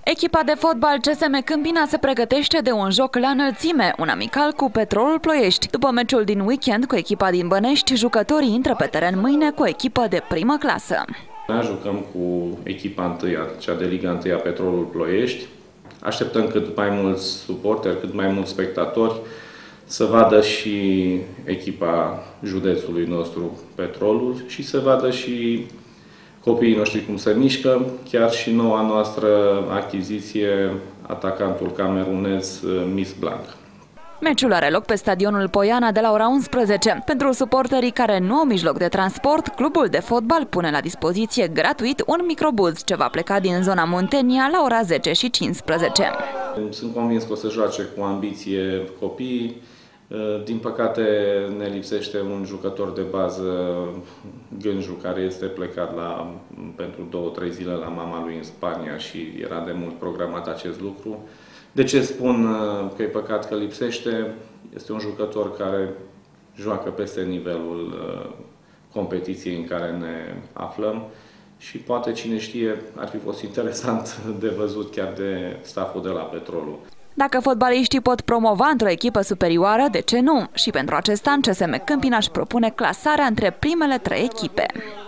Echipa de fotbal CSM Câmpina se pregătește de un joc la înălțime, un amical cu Petrolul Ploiești. După meciul din weekend cu echipa din Bănești, jucătorii intră pe teren mâine cu o echipă de primă clasă. Ne jucăm cu echipa întâia, cea de Liga 1, Petrolul Ploiești. Așteptăm cât mai mulți suporteri, cât mai mulți spectatori să vadă și echipa județului nostru, Petrolul, și să vadă și copiii noștri cum se mișcă, chiar și noua noastră achiziție, atacantul camerunez Miss Blanc. Meciul are loc pe stadionul Poiana de la ora 11. Pentru suporterii care nu au mijloc de transport, clubul de fotbal pune la dispoziție gratuit un microbuz ce va pleca din zona Muntenia la ora 10:15. Sunt convins că o să joace cu ambiție copiii. Din păcate ne lipsește un jucător de bază, Gânju, care este plecat pentru 2-3 zile la mama lui în Spania și era de mult programat acest lucru. De ce spun că e păcat că lipsește? Este un jucător care joacă peste nivelul competiției în care ne aflăm și poate, cine știe, ar fi fost interesant de văzut chiar de stafful de la Petrolul. Dacă fotbaliștii pot promova într-o echipă superioară, de ce nu? Și pentru acest an CSM Câmpina își propune clasarea între primele 3 echipe.